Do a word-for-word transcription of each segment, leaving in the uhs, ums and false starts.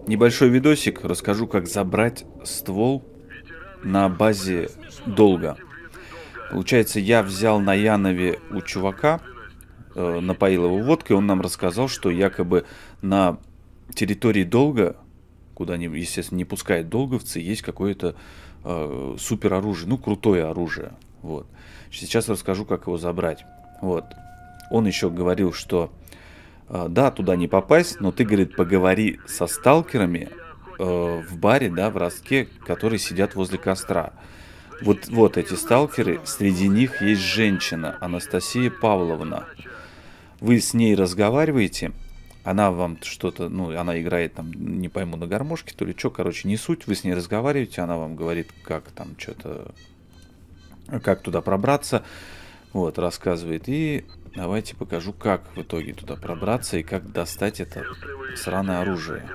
Небольшой видосик, расскажу, как забрать ствол на базе долга. Получается, я взял на Янове у чувака, э, напоил его водкой, он нам рассказал, что якобы на территории долга, куда, не, естественно, не пускают долговцы, есть какое-то э, супер оружие, ну, крутое оружие. Вот. Сейчас расскажу, как его забрать. Вот. Он еще говорил, что э, да, туда не попасть, но ты, говорит, поговори со сталкерами э, в баре, да, в ростке, которые сидят возле костра. Вот, вот эти сталкеры, среди них есть женщина, Анастасия Павловна. Вы с ней разговариваете, она вам что-то, ну, она играет там, не пойму, на гармошке, то ли что, короче, не суть. Вы с ней разговариваете, она вам говорит, как там что-то, как туда пробраться. Вот, рассказывает. И давайте покажу, как в итоге туда пробраться и как достать это сраное оружие.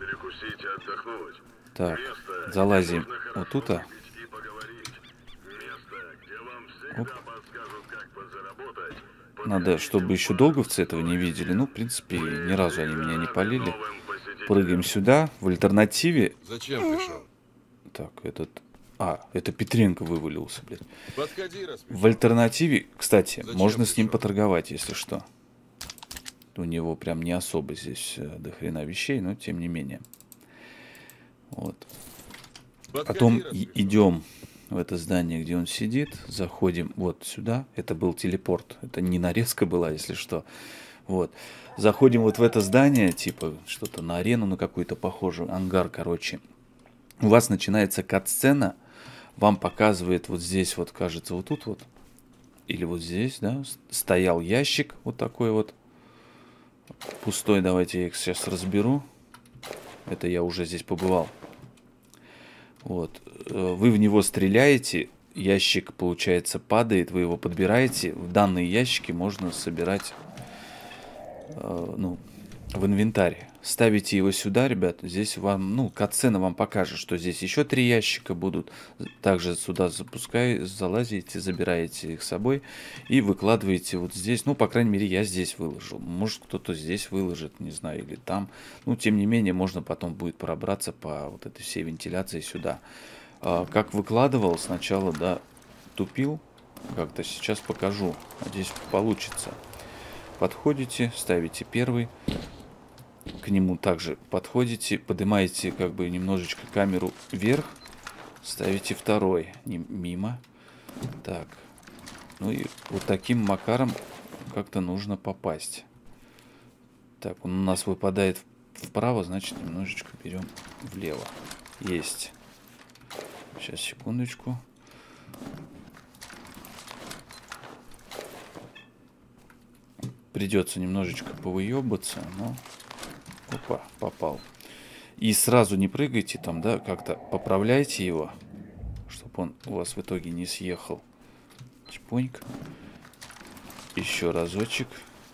Так, залазим вот тут. -то. Оп. Надо, чтобы еще долговцы этого не видели. Ну, в принципе, ни разу они меня не полили. Прыгаем сюда. В альтернативе... Зачем пришел? Так, этот... А, это Петренко вывалился, блядь. В альтернативе, кстати, Зачем можно пришел? с ним поторговать, если что. У него прям не особо здесь до хрена вещей, но тем не менее. Вот. Подходи, Потом идем в это здание, где он сидит. Заходим вот сюда. Это был телепорт. Это не нарезка была, если что. Вот. Заходим вот в это здание, типа что-то на арену, на какую-то похожую. Ангар, короче. У вас начинается кат-сцена. Вам показывает вот здесь вот, кажется, вот тут вот. Или вот здесь, да. Стоял ящик вот такой вот. Пустой. Давайте я их сейчас разберу. Это я уже здесь побывал. Вот. Вы в него стреляете, ящик, получается, падает, вы его подбираете. В данные ящики можно собирать э, ну, в инвентарь. Ставите его сюда, ребят. Здесь вам, ну, катсцена вам покажет, что здесь еще три ящика будут. Также сюда запускаете, залазите, забираете их с собой и выкладываете вот здесь. Ну, по крайней мере, я здесь выложил. Может, кто-то здесь выложит, не знаю, или там. Ну, тем не менее, можно потом будет пробраться по вот этой всей вентиляции сюда. А, как выкладывал, сначала, да, тупил. Как-то сейчас покажу. Надеюсь, получится. Подходите, ставите первый. К нему также подходите, поднимаете как бы немножечко камеру вверх, ставите второй, не мимо. Так, ну и вот таким макаром как-то нужно попасть. Так, он у нас выпадает вправо, значит немножечко берем влево. Есть. Сейчас, секундочку. Придется немножечко повыебаться, но... Опа, попал. И сразу не прыгайте там, да, как-то поправляйте его, чтобы он у вас в итоге не съехал. Чпоньк. Еще разочек.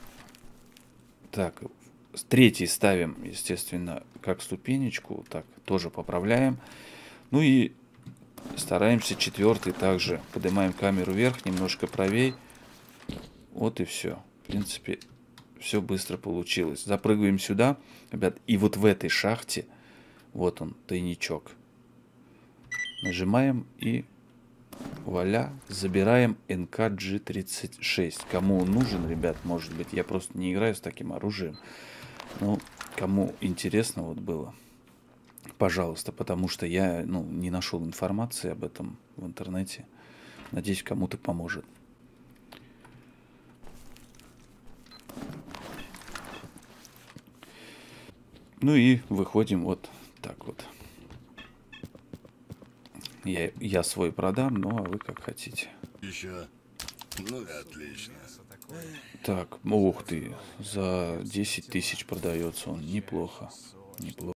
Так, третий ставим, естественно, как ступенечку. Так, тоже поправляем. Ну и стараемся четвертый также. Поднимаем камеру вверх, немножко правей. Вот и все. В принципе... Все быстро получилось. Запрыгиваем сюда, ребят. И вот в этой шахте, вот он, тайничок. Нажимаем и вуаля, забираем эн ка джи тридцать шесть. Кому он нужен, ребят, может быть, я просто не играю с таким оружием. Но кому интересно вот было, пожалуйста, потому что я, ну, не нашел информации об этом в интернете. Надеюсь, кому-то поможет. Ну и выходим вот так вот. Я, я свой продам, ну а вы как хотите. Еще. Ну, отлично. Так, ух ты, за десять тысяч продается он. Неплохо. Неплохо.